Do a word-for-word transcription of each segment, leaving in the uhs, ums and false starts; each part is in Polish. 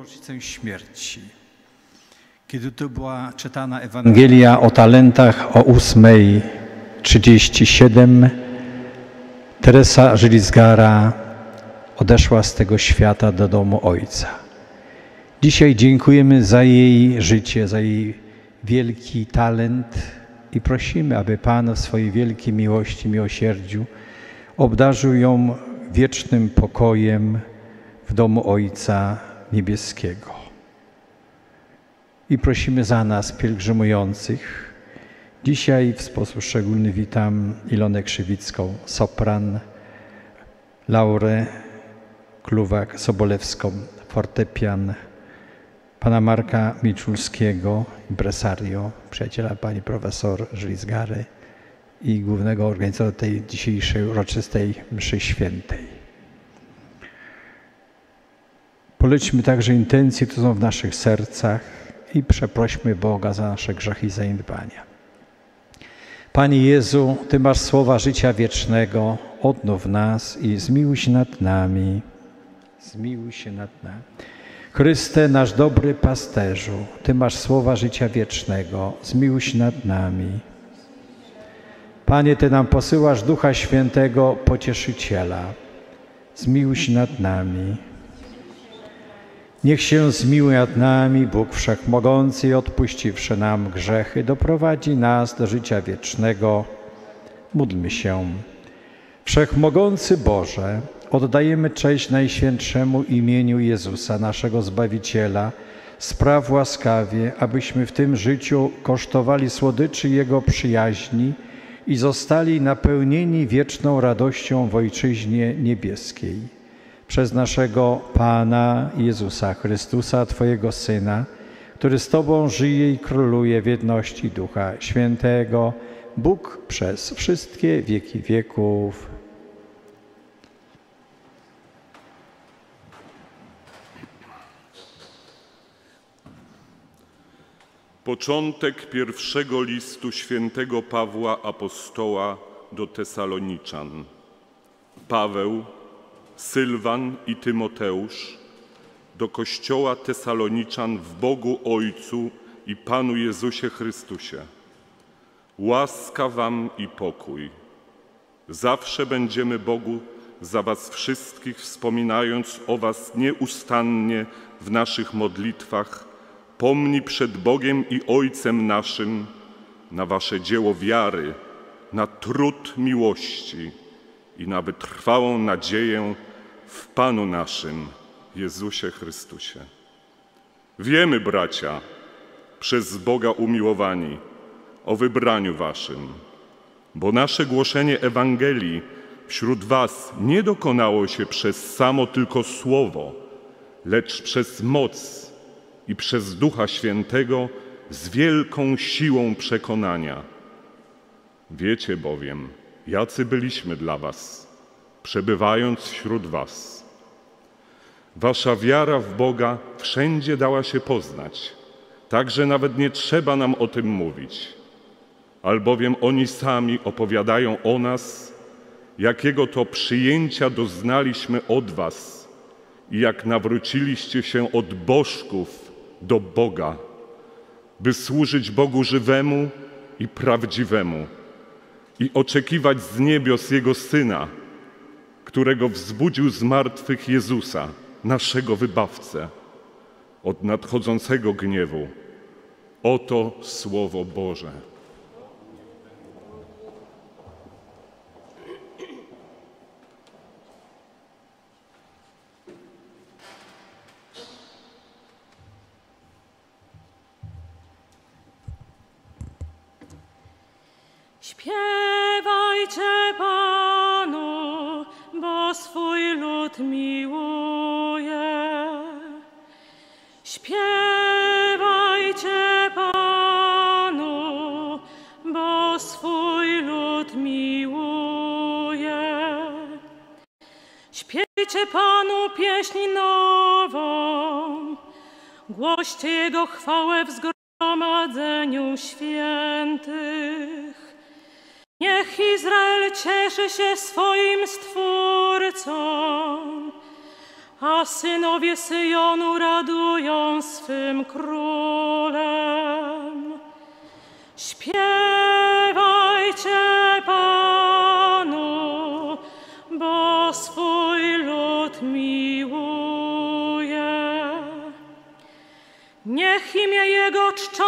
rocznicę śmierci. Kiedy to była czytana Ewangelia o talentach o ósmej trzydzieści siedem, Teresa Żylisgara odeszła z tego świata do domu Ojca. Dzisiaj dziękujemy za jej życie, za jej wielki talent i prosimy, aby Pan w swojej wielkiej miłości, miłosierdziu obdarzył ją wiecznym pokojem w domu Ojca Niebieskiego. I prosimy za nas, pielgrzymujących. Dzisiaj w sposób szczególny witam Ilonę Krzywicką, sopran, Laurę Kluwak-Sobolewską, fortepian, pana Marka Miczulskiego, impresario, przyjaciela pani profesor Żylisgary i głównego organizatora tej dzisiejszej uroczystej mszy świętej. Polećmy także intencje, które są w naszych sercach i przeprośmy Boga za nasze grzechy i zaniedbania. Panie Jezu, Ty masz słowa życia wiecznego, odnów nas i zmiłuj się nad nami. Zmiłuj się nad nami. Chryste, nasz dobry pasterzu, Ty masz słowa życia wiecznego, zmiłuj się nad nami. Panie, Ty nam posyłasz Ducha Świętego, Pocieszyciela, zmiłuj się nad nami. Niech się zmiłuje nad nami Bóg Wszechmogący i odpuściwszy nam grzechy, doprowadzi nas do życia wiecznego. Módlmy się. Wszechmogący Boże, oddajemy cześć Najświętszemu imieniu Jezusa, naszego Zbawiciela. Spraw łaskawie, abyśmy w tym życiu kosztowali słodyczy Jego przyjaźni i zostali napełnieni wieczną radością w Ojczyźnie Niebieskiej. Przez naszego Pana Jezusa Chrystusa, Twojego Syna, który z Tobą żyje i króluje w jedności Ducha Świętego, Bóg przez wszystkie wieki wieków. Początek pierwszego listu świętego Pawła Apostoła do Tesaloniczan. Paweł, Sylwan i Tymoteusz do Kościoła Tesaloniczan w Bogu Ojcu i Panu Jezusie Chrystusie. Łaska wam i pokój. Zawsze będziemy Bogu za was wszystkich wspominając o was nieustannie w naszych modlitwach, pomni przed Bogiem i Ojcem naszym na wasze dzieło wiary, na trud miłości i na wytrwałą nadzieję w Panu naszym, Jezusie Chrystusie. Wiemy, bracia, przez Boga umiłowani, o wybraniu waszym, bo nasze głoszenie Ewangelii wśród was nie dokonało się przez samo tylko słowo, lecz przez moc i przez Ducha Świętego z wielką siłą przekonania. Wiecie bowiem, jacy byliśmy dla was, przebywając wśród was. Wasza wiara w Boga wszędzie dała się poznać, tak że nawet nie trzeba nam o tym mówić. Albowiem oni sami opowiadają o nas, jakiego to przyjęcia doznaliśmy od was i jak nawróciliście się od bożków do Boga, by służyć Bogu żywemu i prawdziwemu i oczekiwać z niebios Jego Syna, którego wzbudził z martwych Jezusa, naszego Wybawcę, od nadchodzącego gniewu. Oto Słowo Boże. Śpiewajcie Panu, bo swój lud miłuje. Śpiewajcie Panu, bo swój lud miłuje. Śpiewajcie Panu pieśń nową, głoście Jego chwałę w zgromadzeniu świętych. Niech Izrael cieszy się swoim Stwórcą, a synowie Syjonu radują swym królem. Śpiewajcie Panu, bo swój lud miłuje. Niech imię Jego czczą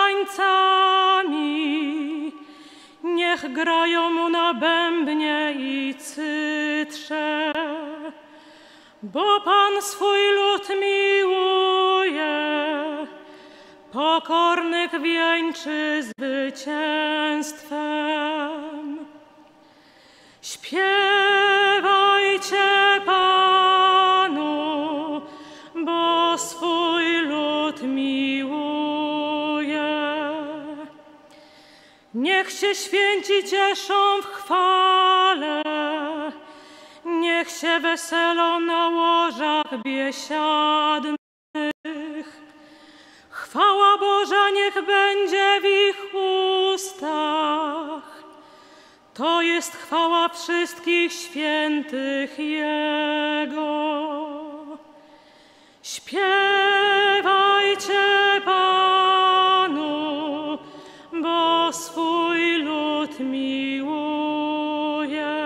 tańcami, niech grają Mu na bębnie i cytrze, bo Pan swój lud miłuje, pokornych wieńczy zwycięstwem. Śpiewajcie Panu, bo swój lud miłuje. Niech się święci cieszą w chwale, niech się weselą na łożach biesiadnych. Chwała Boża niech będzie w ich ustach. To jest chwała wszystkich świętych Jego. Śpiewajcie Panu, bo swój lud miłuje.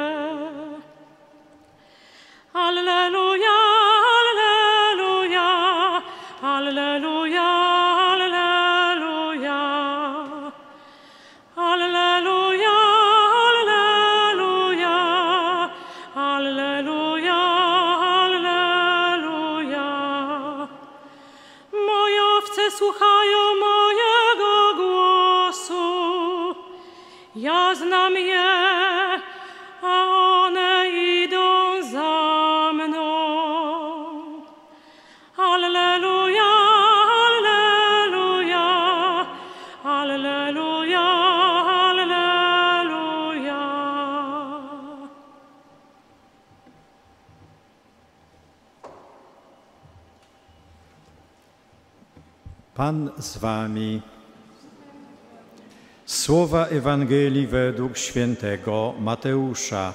Alleluja, alleluja, alleluja, alleluja, alleluja, alleluja, alleluja, alleluja. Moje owce słuchają mojego głosu, ja znam je, a one idą za mną. Alleluja, alleluja, alleluja, alleluja. Pan z wami. Słowa Ewangelii według świętego Mateusza.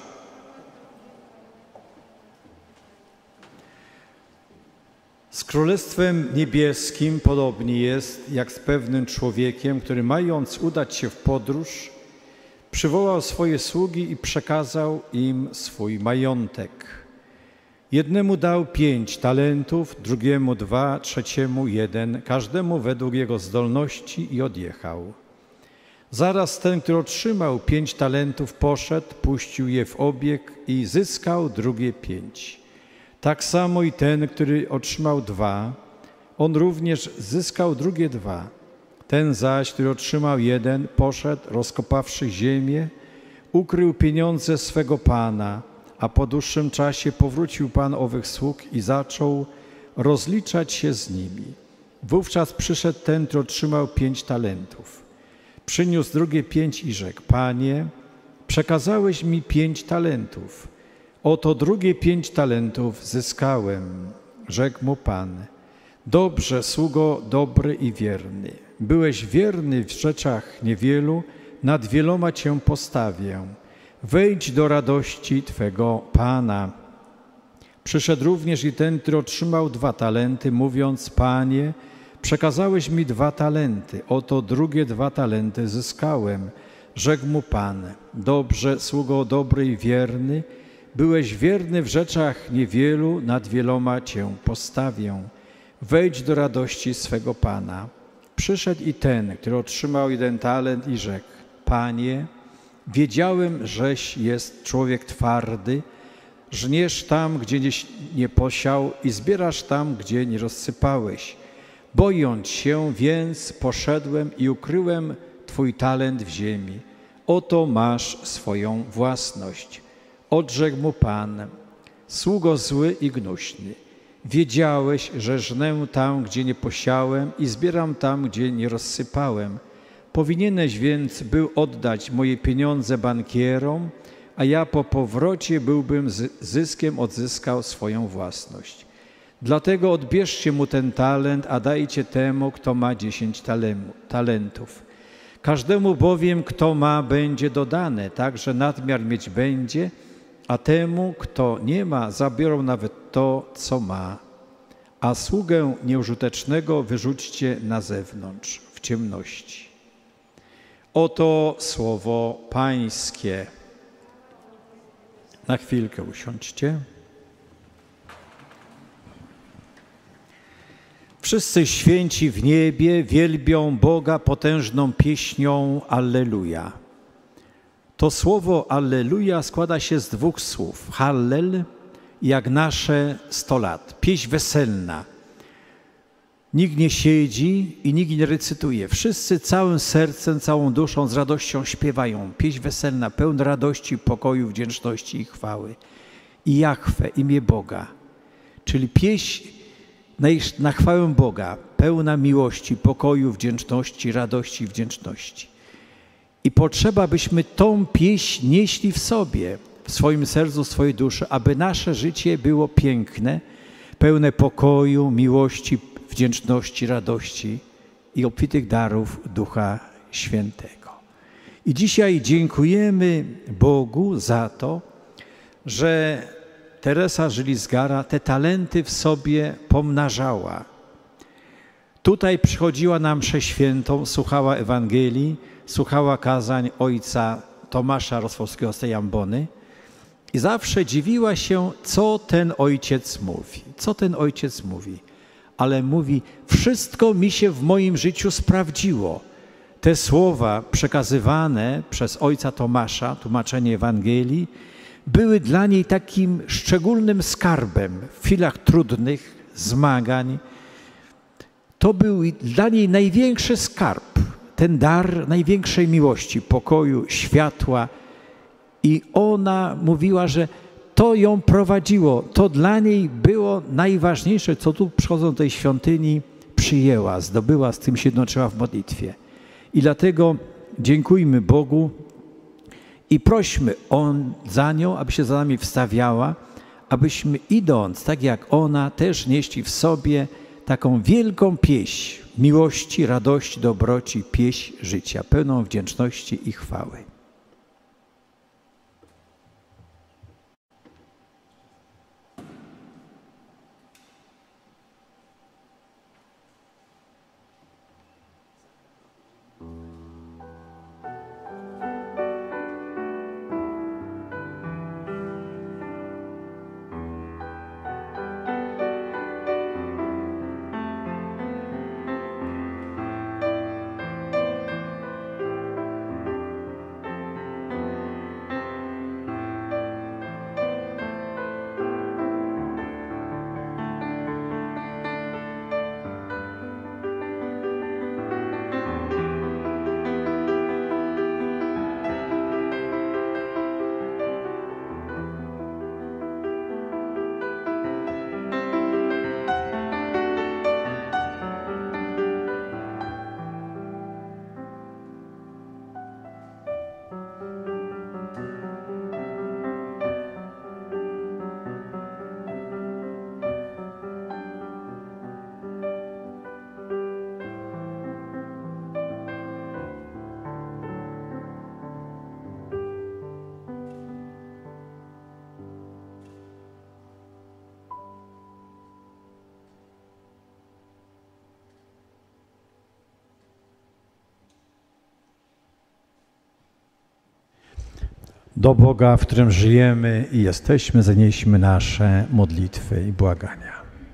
Z Królestwem Niebieskim podobnie jest jak z pewnym człowiekiem, który mając udać się w podróż, przywołał swoje sługi i przekazał im swój majątek. Jednemu dał pięć talentów, drugiemu dwa, trzeciemu jeden, każdemu według jego zdolności i odjechał. Zaraz ten, który otrzymał pięć talentów, poszedł, puścił je w obieg i zyskał drugie pięć. Tak samo i ten, który otrzymał dwa, on również zyskał drugie dwa. Ten zaś, który otrzymał jeden, poszedł, rozkopawszy ziemię, ukrył pieniądze swego pana, a po dłuższym czasie powrócił pan owych sług i zaczął rozliczać się z nimi. Wówczas przyszedł ten, który otrzymał pięć talentów. Przyniósł drugie pięć i rzekł: Panie, przekazałeś mi pięć talentów. Oto drugie pięć talentów zyskałem. Rzekł mu Pan: dobrze, sługo dobry i wierny. Byłeś wierny w rzeczach niewielu, nad wieloma cię postawię. Wejdź do radości twego Pana. Przyszedł również i ten, który otrzymał dwa talenty, mówiąc: Panie, przekazałeś mi dwa talenty, oto drugie dwa talenty zyskałem. Rzekł mu Pan: dobrze, sługo dobry i wierny, byłeś wierny w rzeczach niewielu, nad wieloma cię postawię. Wejdź do radości swego Pana. Przyszedł i ten, który otrzymał jeden talent i rzekł: Panie, wiedziałem, żeś jest człowiek twardy, żniesz tam, gdzie nie posiał i zbierasz tam, gdzie nie rozsypałeś. Bojąc się, więc poszedłem i ukryłem twój talent w ziemi. Oto masz swoją własność. Odrzekł mu Pan: sługo zły i gnuśny. Wiedziałeś, że żnę tam, gdzie nie posiałem i zbieram tam, gdzie nie rozsypałem. Powinieneś więc był oddać moje pieniądze bankierom, a ja po powrocie byłbym z zyskiem odzyskał swoją własność. Dlatego odbierzcie mu ten talent, a dajcie temu, kto ma dziesięć talentów. Każdemu bowiem, kto ma, będzie dodane, tak że nadmiar mieć będzie, a temu, kto nie ma, zabiorą nawet to, co ma, a sługę nieużytecznego wyrzućcie na zewnątrz, w ciemności. Oto słowo Pańskie. Na chwilkę usiądźcie. Wszyscy święci w niebie wielbią Boga potężną pieśnią Alleluja. To słowo Alleluja składa się z dwóch słów. Hallel, jak nasze sto lat. Pieśń weselna. Nikt nie siedzi i nikt nie recytuje. Wszyscy całym sercem, całą duszą, z radością śpiewają. Pieśń weselna, pełna radości, pokoju, wdzięczności i chwały. I Jahwe, imię Boga. Czyli pieśń na chwałę Boga, pełna miłości, pokoju, wdzięczności, radości, wdzięczności. I potrzeba, byśmy tą pieśń nieśli w sobie, w swoim sercu, w swojej duszy, aby nasze życie było piękne, pełne pokoju, miłości, wdzięczności, radości i obfitych darów Ducha Świętego. I dzisiaj dziękujemy Bogu za to, że Teresa Żylis-Gara te talenty w sobie pomnażała. Tutaj przychodziła na mszę świętą, słuchała Ewangelii, słuchała kazań ojca Tomasza Rosłowskiego z tej ambony i zawsze dziwiła się, co ten ojciec mówi. Co ten ojciec mówi? Ale mówi, wszystko mi się w moim życiu sprawdziło. Te słowa przekazywane przez ojca Tomasza, tłumaczenie Ewangelii, były dla niej takim szczególnym skarbem w chwilach trudnych, zmagań. To był dla niej największy skarb, ten dar największej miłości, pokoju, światła. I ona mówiła, że to ją prowadziło, to dla niej było najważniejsze, co tu przychodząc do tej świątyni przyjęła, zdobyła, z tym się jednoczyła w modlitwie. I dlatego dziękujmy Bogu i prośmy On za nią, aby się za nami wstawiała, abyśmy idąc, tak jak ona, też nieśli w sobie taką wielką pieśń miłości, radości, dobroci, pieśń życia, pełną wdzięczności i chwały. Do Boga, w którym żyjemy i jesteśmy, zanieśmy nasze modlitwy i błagania.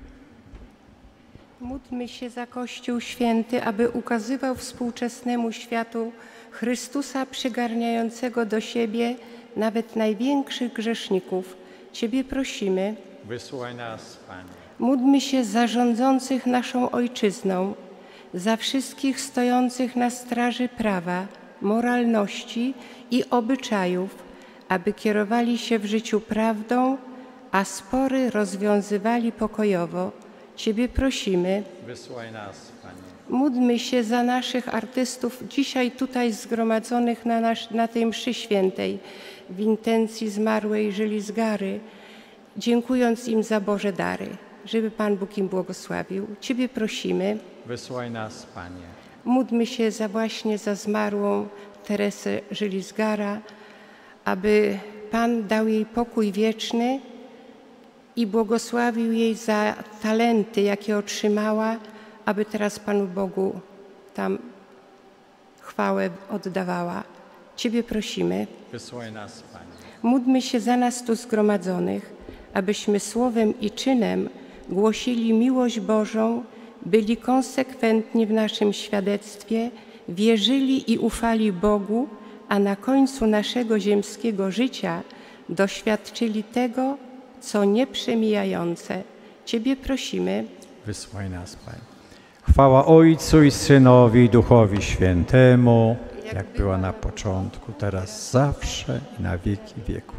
Módlmy się za Kościół Święty, aby ukazywał współczesnemu światu Chrystusa przygarniającego do siebie nawet największych grzeszników. Ciebie prosimy. Wysłuchaj nas, Panie. Módlmy się za rządzących naszą Ojczyzną, za wszystkich stojących na straży prawa, moralności i obyczajów, aby kierowali się w życiu prawdą, a spory rozwiązywali pokojowo. Ciebie prosimy. Wysłuchaj nas, Panie. Módlmy się za naszych artystów dzisiaj tutaj zgromadzonych na, nasz, na tej mszy świętej w intencji zmarłej Żylis-Gary, dziękując im za Boże dary, żeby Pan Bóg im błogosławił. Ciebie prosimy. Wysłuchaj nas, Panie. Módlmy się za właśnie za zmarłą Teresę Żylis-Gara, aby Pan dał jej pokój wieczny i błogosławił jej za talenty, jakie otrzymała, aby teraz Panu Bogu tam chwałę oddawała. Ciebie prosimy. Wysłuchaj nas, Panie. Módlmy się za nas tu zgromadzonych, abyśmy słowem i czynem głosili miłość Bożą, byli konsekwentni w naszym świadectwie, wierzyli i ufali Bogu, a na końcu naszego ziemskiego życia doświadczyli tego, co nieprzemijające. Ciebie prosimy. Wysłuchaj nas, Panie. Chwała Ojcu i Synowi i Duchowi Świętemu, jak była na początku, teraz zawsze i na wieki wieków.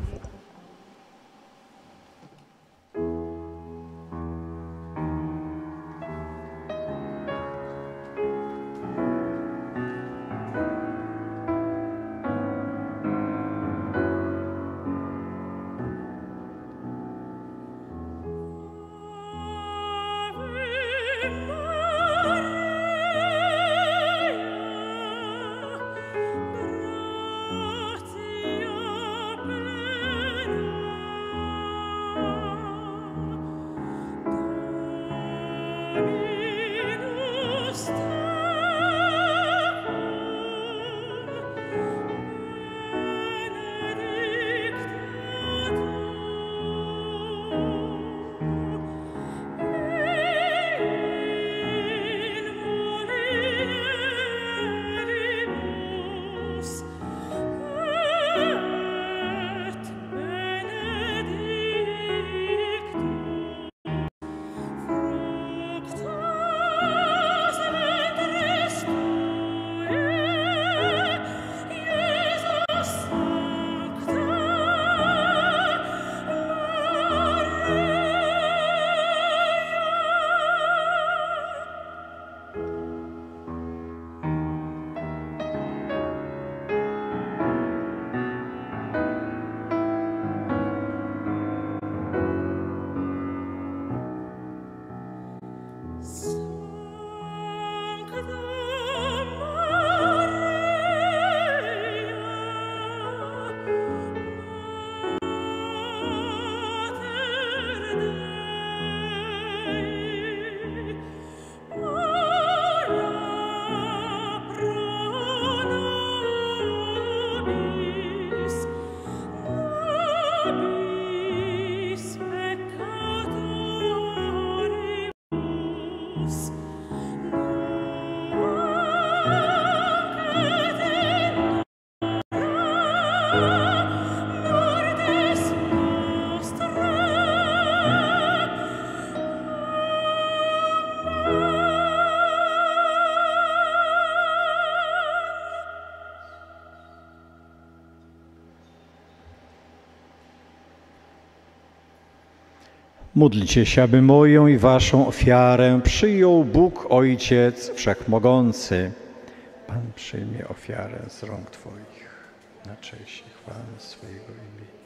Módlcie się, aby moją i waszą ofiarę przyjął Bóg Ojciec Wszechmogący. Pan przyjmie ofiarę z rąk Twoich na cześć i chwałę swojego imienia,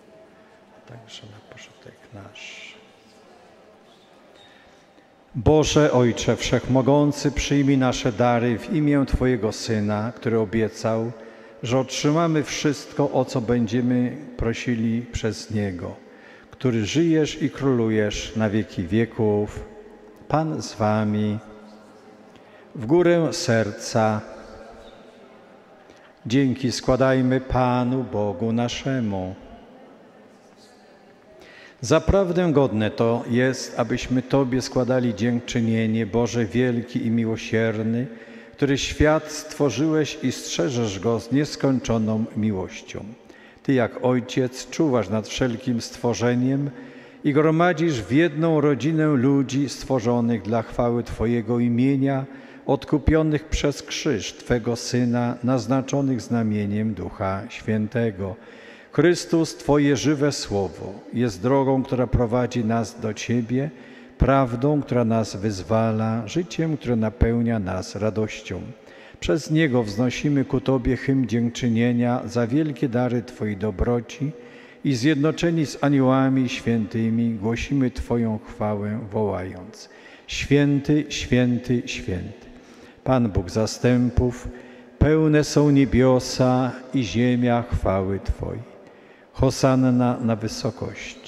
a także na pożytek nasz. Boże Ojcze Wszechmogący, przyjmij nasze dary w imię Twojego Syna, który obiecał, że otrzymamy wszystko, o co będziemy prosili przez Niego, który żyjesz i królujesz na wieki wieków. Pan z Wami. W górę serca. Dzięki składajmy Panu Bogu naszemu. Zaprawdę godne to jest, abyśmy Tobie składali dziękczynienie, Boże wielki i miłosierny, który świat stworzyłeś i strzeżesz go z nieskończoną miłością. Ty jak Ojciec czuwasz nad wszelkim stworzeniem i gromadzisz w jedną rodzinę ludzi stworzonych dla chwały Twojego imienia, odkupionych przez krzyż Twego Syna, naznaczonych znamieniem Ducha Świętego. Chrystus, Twoje żywe Słowo, jest drogą, która prowadzi nas do Ciebie, prawdą, która nas wyzwala, życiem, które napełnia nas radością. Przez Niego wznosimy ku Tobie hymn dziękczynienia za wielkie dary Twojej dobroci i zjednoczeni z aniołami świętymi głosimy Twoją chwałę, wołając: Święty, święty, święty, Pan Bóg zastępów, pełne są niebiosa i ziemia chwały Twojej. Hosanna na wysokości.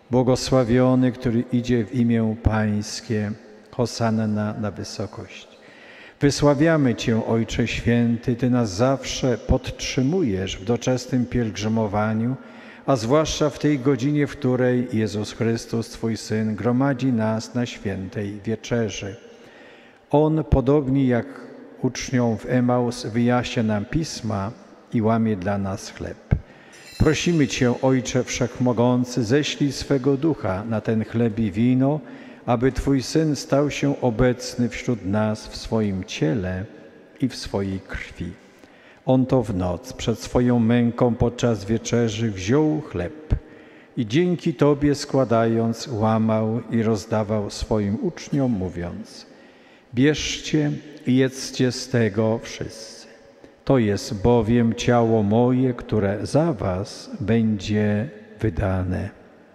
Błogosławiony, który idzie w imię Pańskie, hosanna na wysokość. Wysławiamy Cię, Ojcze Święty, Ty nas zawsze podtrzymujesz w doczesnym pielgrzymowaniu, a zwłaszcza w tej godzinie, w której Jezus Chrystus, Twój Syn, gromadzi nas na świętej wieczerzy. On, podobnie jak uczniom w Emaus, wyjaśnia nam Pisma i łamie dla nas chleb. Prosimy Cię, Ojcze Wszechmogący, ześlij swego Ducha na ten chleb i wino, aby Twój Syn stał się obecny wśród nas w swoim ciele i w swojej krwi. On to w noc przed swoją męką podczas wieczerzy wziął chleb i dzięki Tobie składając łamał i rozdawał swoim uczniom, mówiąc: bierzcie i jedzcie z tego wszyscy. To jest bowiem ciało moje, które za was będzie wydane.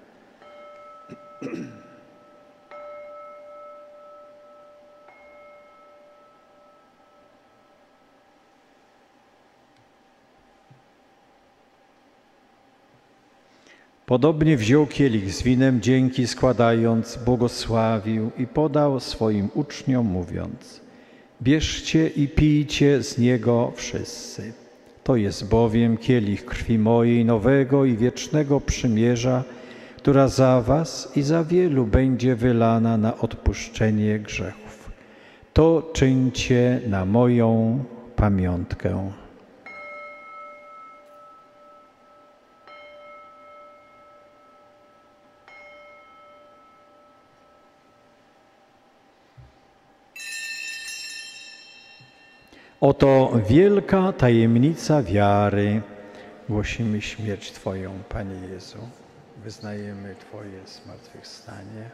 Podobnie wziął kielich z winem, dzięki składając, błogosławił i podał swoim uczniom, mówiąc: bierzcie i pijcie z niego wszyscy. To jest bowiem kielich krwi mojej nowego i wiecznego przymierza, która za was i za wielu będzie wylana na odpuszczenie grzechów. To czyńcie na moją pamiątkę. Oto wielka tajemnica wiary. Głosimy śmierć Twoją, Panie Jezu. Wyznajemy Twoje zmartwychwstanie.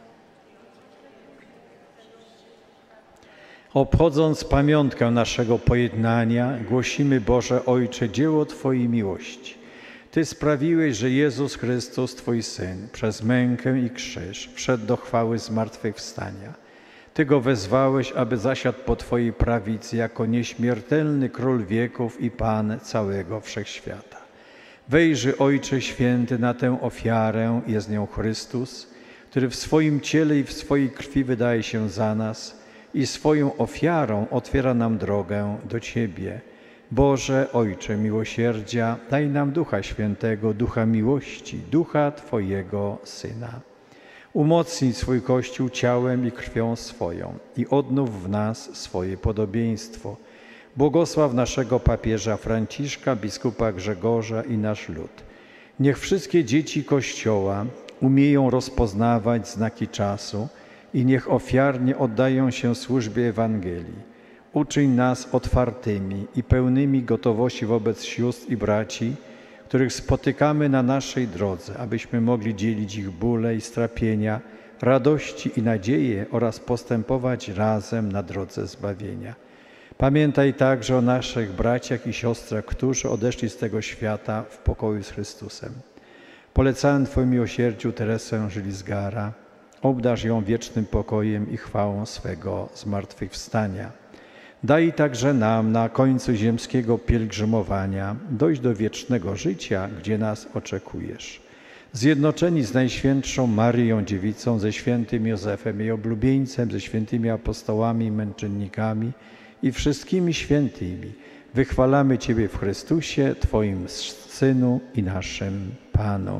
Obchodząc pamiątkę naszego pojednania, głosimy, Boże Ojcze, dzieło Twojej miłości. Ty sprawiłeś, że Jezus Chrystus, Twój Syn, przez mękę i krzyż wszedł do chwały zmartwychwstania. Ty Go wezwałeś, aby zasiadł po Twojej prawicy jako nieśmiertelny Król wieków i Pan całego wszechświata. Wejrzyj, Ojcze Święty, na tę ofiarę, jest nią Chrystus, który w swoim ciele i w swojej krwi wydaje się za nas i swoją ofiarą otwiera nam drogę do Ciebie. Boże, Ojcze miłosierdzia, daj nam Ducha Świętego, Ducha miłości, Ducha Twojego Syna. Umocnij swój Kościół ciałem i krwią swoją i odnów w nas swoje podobieństwo. Błogosław naszego papieża Franciszka, biskupa Grzegorza i nasz lud. Niech wszystkie dzieci Kościoła umieją rozpoznawać znaki czasu i niech ofiarnie oddają się służbie Ewangelii. Uczyń nas otwartymi i pełnymi gotowości wobec sióstr i braci, których spotykamy na naszej drodze, abyśmy mogli dzielić ich bóle i strapienia, radości i nadzieje oraz postępować razem na drodze zbawienia. Pamiętaj także o naszych braciach i siostrach, którzy odeszli z tego świata w pokoju z Chrystusem. Polecałem Twoim miłosierdziu Teresę Żylizgara, obdarz ją wiecznym pokojem i chwałą swego zmartwychwstania. Daj także nam na końcu ziemskiego pielgrzymowania dojść do wiecznego życia, gdzie nas oczekujesz. Zjednoczeni z Najświętszą Maryją Dziewicą, ze świętym Józefem, jej oblubieńcem, ze świętymi apostołami i męczennikami i wszystkimi świętymi, wychwalamy Ciebie w Chrystusie, Twoim Synu i naszym Panu.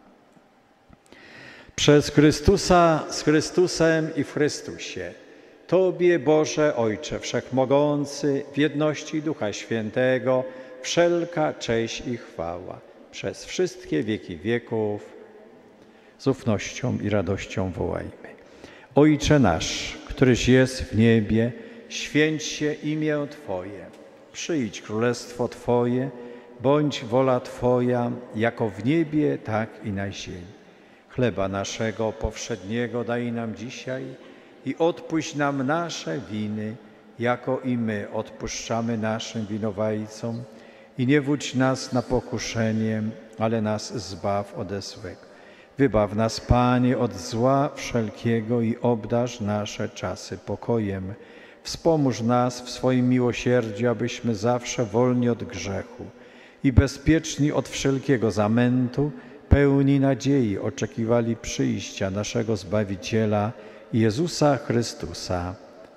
Przez Chrystusa, z Chrystusem i w Chrystusie, Tobie, Boże Ojcze Wszechmogący, w jedności Ducha Świętego, wszelka cześć i chwała przez wszystkie wieki wieków. Z ufnością i radością wołajmy. Ojcze nasz, któryś jest w niebie, święć się imię Twoje. Przyjdź królestwo Twoje, bądź wola Twoja, jako w niebie, tak i na ziemi. Chleba naszego powszedniego daj nam dzisiaj i odpuść nam nasze winy, jako i my odpuszczamy naszym winowajcom. I nie wódź nas na pokuszenie, ale nas zbaw ode złego. Wybaw nas, Panie, od zła wszelkiego i obdarz nasze czasy pokojem. Wspomóż nas w swoim miłosierdziu, abyśmy zawsze wolni od grzechu i bezpieczni od wszelkiego zamętu pełni nadziei oczekiwali przyjścia naszego Zbawiciela Jezusa Chrystusa.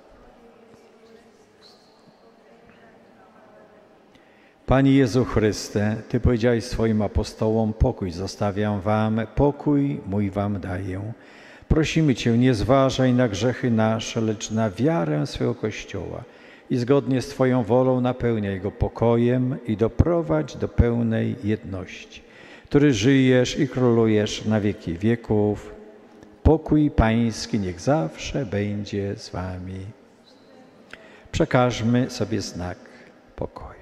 Panie Jezu Chryste, Ty powiedziałeś swoim apostołom: pokój zostawiam wam, pokój mój wam daję. Prosimy Cię, nie zważaj na grzechy nasze, lecz na wiarę swego Kościoła i zgodnie z Twoją wolą napełniaj go pokojem i doprowadź do pełnej jedności, który żyjesz i królujesz na wieki wieków. Pokój Pański niech zawsze będzie z Wami. Przekażmy sobie znak pokoju.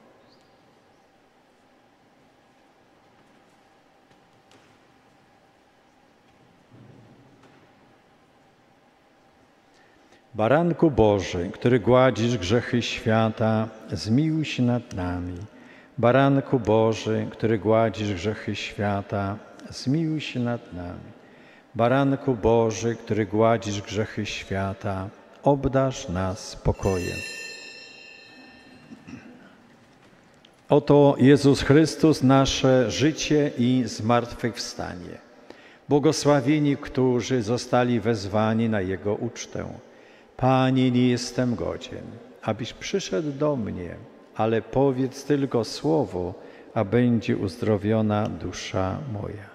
Baranku Boży, który gładzisz grzechy świata, zmiłuj się nad nami. Baranku Boży, który gładzisz grzechy świata, zmiłuj się nad nami. Baranku Boży, który gładzisz grzechy świata, obdarz nas pokojem. Oto Jezus Chrystus, nasze życie i zmartwychwstanie. Błogosławieni, którzy zostali wezwani na Jego ucztę. Panie, nie jestem godzien, abyś przyszedł do mnie, ale powiedz tylko słowo, a będzie uzdrowiona dusza moja.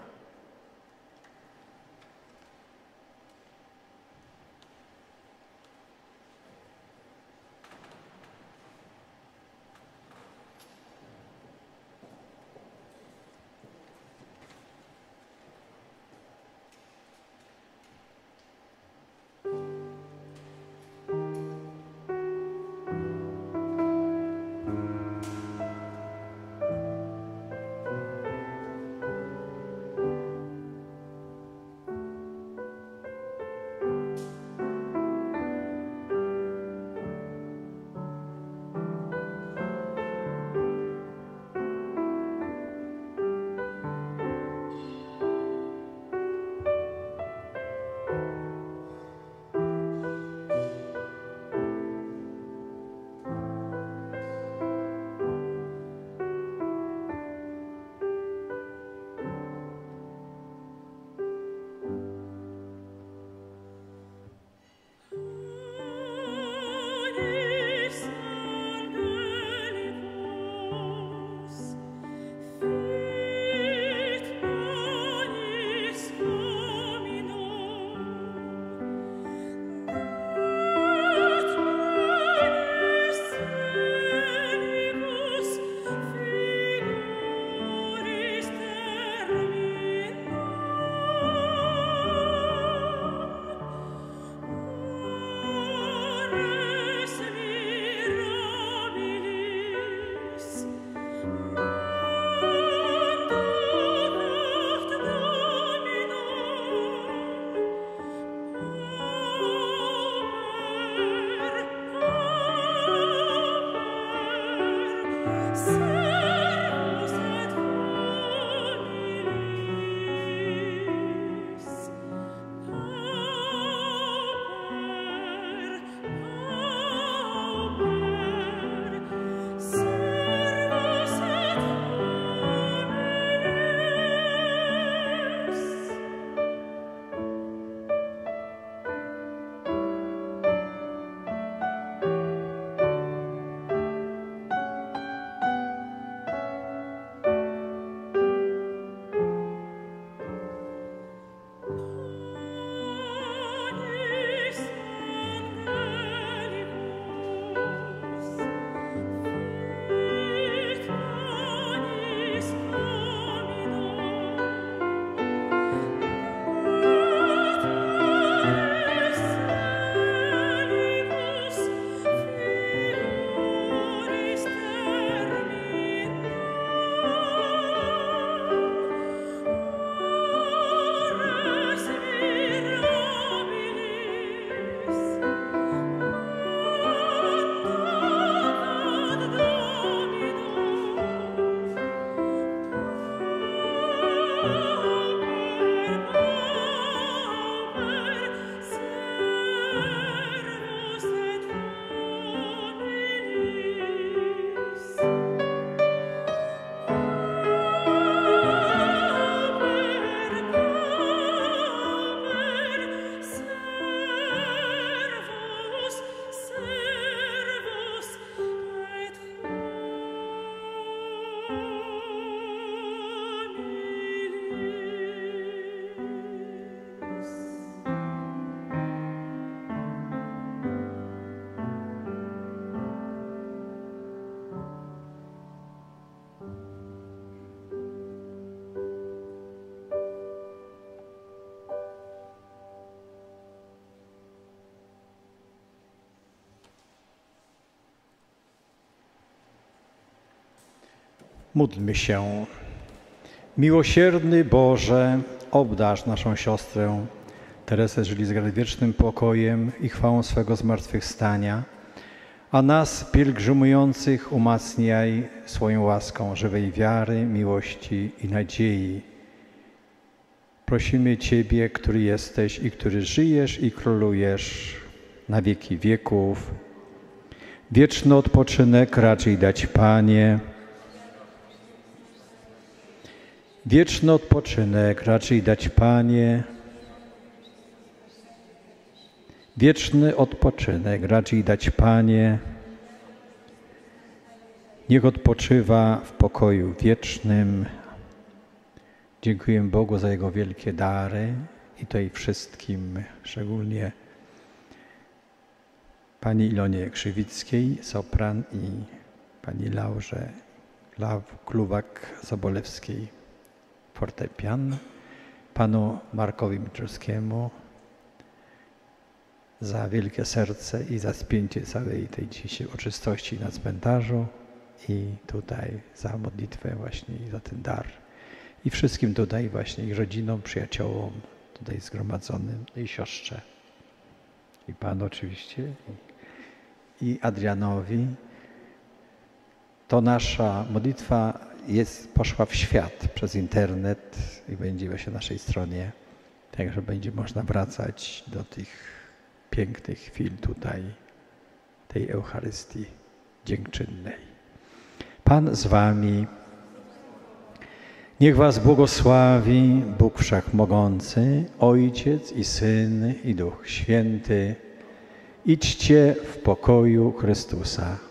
Módlmy się. Miłosierny Boże, obdarz naszą siostrę Teresę z Żylizgard wiecznym pokojem i chwałą swego zmartwychwstania, a nas, pielgrzymujących, umacniaj swoją łaską żywej wiary, miłości i nadziei. Prosimy Ciebie, który jesteś i który żyjesz i królujesz na wieki wieków. Wieczny odpoczynek raczej dać, Panie. Wieczny odpoczynek raczej dać, Panie. Wieczny odpoczynek raczej dać, Panie. Niech odpoczywa w pokoju wiecznym. Dziękuję Bogu za Jego wielkie dary i tutaj wszystkim, szczególnie Pani Ilonie Krzywickiej, sopran, i Pani Laurze Kluwak-Sobolewskiej, fortepian, Panu Markowi Miczurskiemu za wielkie serce i za spięcie całej tej dzisiejszej uroczystości na cmentarzu i tutaj za modlitwę właśnie i za ten dar. I wszystkim tutaj właśnie ich rodzinom, przyjaciołom tutaj zgromadzonym, i siostrze, i Panu oczywiście, i, i Adrianowi. To nasza modlitwa jest, poszła w świat przez internet i będzie właśnie na naszej stronie, także będzie można wracać do tych pięknych chwil tutaj, tej Eucharystii dziękczynnej. Pan z wami. Niech was błogosławi Bóg Wszechmogący, Ojciec i Syn i Duch Święty. Idźcie w pokoju Chrystusa.